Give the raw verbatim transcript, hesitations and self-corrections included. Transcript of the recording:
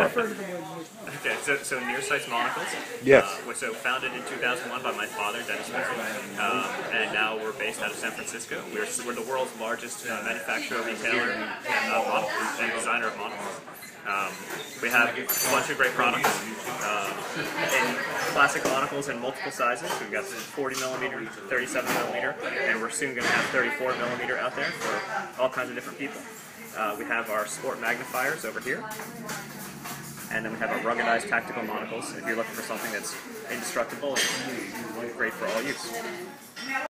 Oh. Okay, so, so Nearsight Monocles. Yes. Uh, was so founded in two thousand one by my father, Dennis Spencer, um, and now we're based out of San Francisco. We're, we're the world's largest uh, manufacturer, retailer, and, uh, monocles, and designer of monocles. Um, we have a bunch of great products uh, in classic monocles in multiple sizes. We've got forty millimeter, thirty-seven millimeter, and we're soon going to have thirty-four millimeter out there for all kinds of different people. Uh, we have our sport magnifiers over here, and then we have our ruggedized tactical monocles if you're looking for something that's indestructible and great for all use.